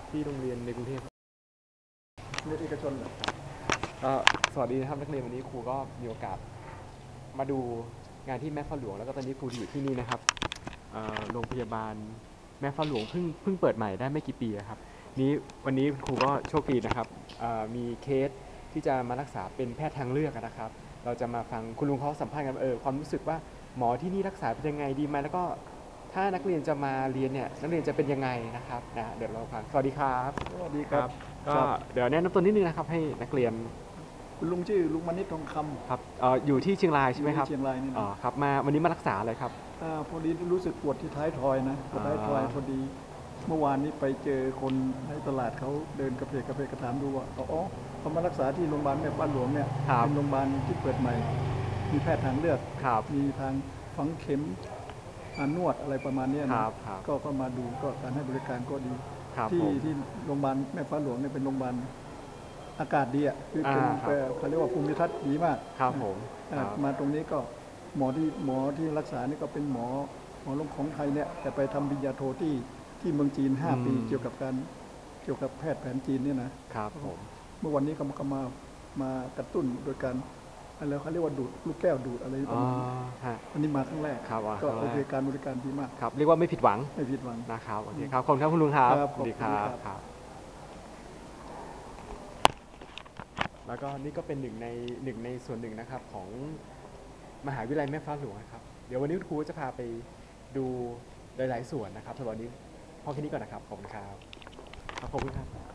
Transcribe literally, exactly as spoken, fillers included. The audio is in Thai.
ที่โรงเรียนในกรุงเทพเรียนเอกชนเหรอก็สวัสดีนะครับนักเรียนวันนี้ครูก็มีโอกาสมาดูงานที่แม่ฟ้าหลวงแล้วก็ตอนนี้ครูอยู่ที่นี่นะครับโรงพยาบาลแม่ฟ้าหลวงเพิ่งเพิ่งเปิดใหม่ได้ไม่กี่ปีครับนี้วันนี้ครูก็โชคดีนะครับมีเคสที่จะมารักษาเป็นแพทย์ทางเลือกนะครับเราจะมาฟังคุณลุงเขาสัมภาษณ์กันเออความรู้สึกว่าหมอที่นี่รักษาเป็นยังไงดีไหมแล้วก็ถ้านักเรียนจะมาเรียนเนี่ยนักเรียนจะเป็นยังไงนะครับนะเดี๋ยวเราฟังสวัสดีครับสวัสดีครับก็เดี๋ยวแนะนำตัวนิดนึงนะครับให้นักเรียนคุณลุงชื่อลุงมณิชทองคำครับอยู่ที่เชียงรายใช่ไหมครับเชียงรายนี่อ๋อครับมาวันนี้มารักษาอะไรครับพอดีรู้สึกปวดที่ท้ายทอยนะปวดท้ายทอยพอดีเมื่อวานนี้ไปเจอคนในตลาดเขาเดินกระเพกกระเพกกระถามดูว่าอ๋อเขามารักษาที่โรงพยาบาลแม่ฟ้าหลวงเนี่ยเป็นโรงพยาบาลที่เปิดใหม่มีแพทย์ทางเลือกมีทางฝังเข็มนวดอะไรประมาณนี้นะก็ก็มาดูก็การให้บริการก็ดีที่ที่โรงพยาบาลแม่ฟ้าหลวงเนี่ยเป็นโรงพยาบาลอากาศดีอ่ะคือเป็นเขาเรียกว่าภูมิทัศน์ดีมากครับผมมาตรงนี้ก็หมอที่หมอที่รักษานี่ก็เป็นหมอหมอลงของไทยเนี่ยแต่ไปทำปริญญาโทที่ที่เมืองจีนห้าปีเกี่ยวกับการเกี่ยวกับแพทย์แผนจีนเนี่ยนะครับผมเมื่อวันนี้เขามามากระตุ้นโดยการอะไรเขาเรียกว่าดูดลูกแก้วดูดอะไรประมาณนี้อันนี้มาครั้งแรกก็โอเคการบริการดีมากครับเรียกว่าไม่ผิดหวังไม่ผิดหวังนะครับโอเคครับขอบคุณครับคุณลุงครับสวัสดีครับแล้วก็นี่ก็เป็นหนึ่งในหนึ่งในส่วนหนึ่งนะครับของมหาวิทยาลัยแม่ฟ้าหลวงนะครับเดี๋ยววันนี้ครูจะพาไปดูหลายๆส่วนนะครับสำหรับวันนี้พอแค่นี้ก่อนนะครับขอบคุณครับขอบคุณครับ